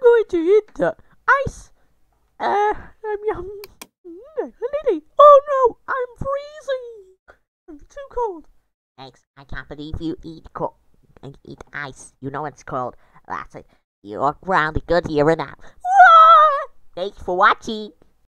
going to eat the ice. Yum. Lily. Oh no, I'm freezing. I'm too cold. Thanks. I can't believe you eat ice. You know what it's called. That's it. You're grounded good here and now. Thanks for watching.